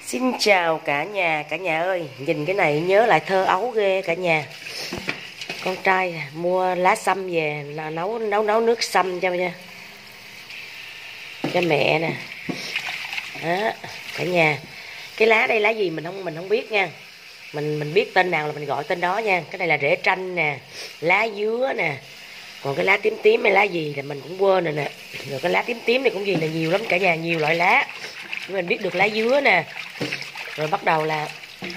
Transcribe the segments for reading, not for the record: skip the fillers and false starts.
Xin chào cả nhà ơi, nhìn cái này nhớ lại thơ ấu ghê cả nhà. Con trai mua lá sâm về là nấu nước sâm cho mẹ nè. Đó, cả nhà. Cái lá đây lá gì mình không biết nha. Mình biết tên nào là mình gọi tên đó nha. Cái này là rễ tranh nè, lá dứa nè. Còn cái lá tím tím hay lá gì thì mình cũng quên rồi nè. Rồi cái lá tím tím này cũng gì là nhiều lắm cả nhà, nhiều loại lá. Mình biết được lá dứa nè. Rồi bắt đầu là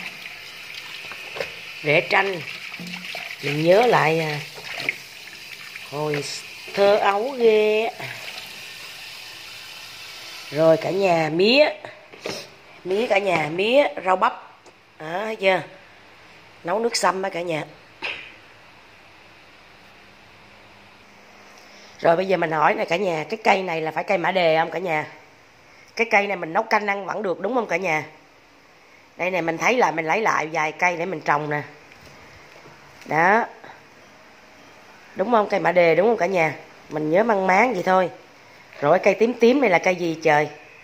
rễ tranh. Mình nhớ lại hồi thơ ấu ghê. Rồi cả nhà mía cả nhà, mía rau bắp đó, thấy chưa, nấu nước sâm á cả nhà. Rồi bây giờ mình hỏi này cả nhà, cái cây này là phải cây mã đề không cả nhà? Cái cây này mình nấu canh ăn vẫn được đúng không cả nhà? Đây này, mình thấy là mình lấy lại vài cây để mình trồng nè. Đó, đúng không? Cây mã đề đúng không cả nhà? Mình nhớ mang máng vậy thôi. Rồi cây tím tím này là cây gì trời?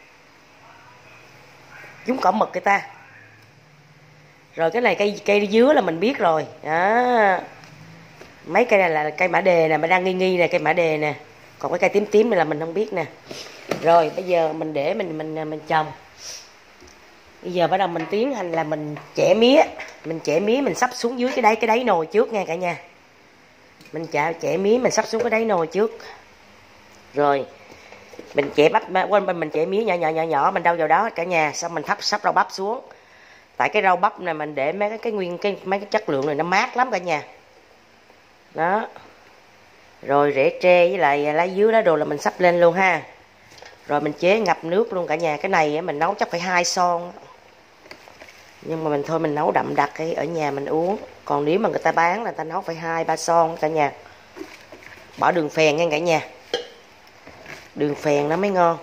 Giống cỏ mực người ta. Rồi cái này cây dứa là mình biết rồi. Đó. Mấy cây này là cây mã đề nè, mình đang nghi nè, cây mã đề nè. Còn cái cây tím tím này là mình không biết nè. Rồi bây giờ mình để mình trồng. Bây giờ bắt đầu mình tiến hành là mình chẻ mía. Mình chẻ mía mình sắp xuống dưới cái đáy nồi trước nha cả nhà. Mình chẻ mía mình sắp xuống cái đáy nồi trước. Rồi mình chẻ bắp, quên, mình chẻ mía nhỏ mình đâu vào đó cả nhà. Xong mình sắp rau bắp xuống. Tại cái rau bắp này mình để mấy cái chất lượng này nó mát lắm cả nhà. Đó. Rồi rễ tre với lại lá dứa lá đồ là mình sắp lên luôn ha. Rồi mình chế ngập nước luôn cả nhà. Cái này mình nấu chắc phải 2 son. Nhưng mà mình nấu đậm đặc ở nhà mình uống. Còn nếu mà người ta bán là người ta nấu phải 2-3 son cả nhà. Bỏ đường phèn nha cả nhà. Đường phèn nó mới ngon.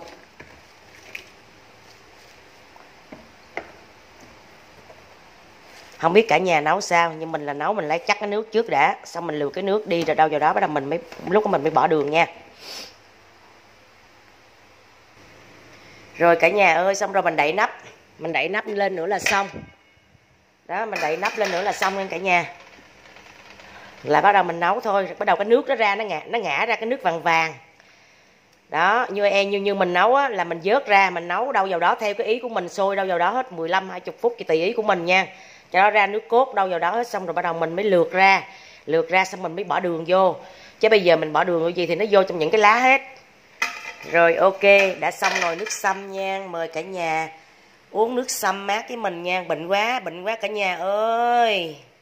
Không biết cả nhà nấu sao, nhưng mình là nấu mình lấy chắc cái nước trước đã, xong mình lừa cái nước đi rồi đâu vào đó, bắt đầu lúc mình mới bỏ đường nha. Rồi cả nhà ơi, xong rồi mình đậy nắp lên nữa là xong. Đó, mình đậy nắp lên nữa là xong nha cả nhà. Là bắt đầu mình nấu thôi, bắt đầu cái nước nó ra, nó ngã ra cái nước vàng vàng. Đó, như mình nấu á, là mình vớt ra, mình nấu đâu vào đó theo cái ý của mình, sôi đâu vào đó hết 15-20 phút tùy ý của mình nha. Cho nó ra nước cốt đâu vào đó hết, xong rồi bắt đầu mình mới lượt ra xong mình mới bỏ đường vô. Chứ bây giờ mình bỏ đường vô gì thì nó vô trong những cái lá hết. Rồi ok, đã xong nồi nước sâm nha. Mời cả nhà uống nước sâm mát với mình nha. Bệnh quá cả nhà ơi.